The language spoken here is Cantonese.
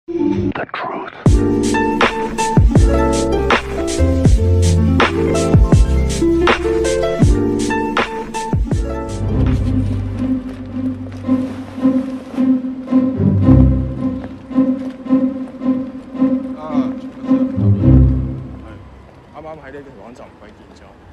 The truth. 啱啱喺呢個條巷就唔鬼見咗。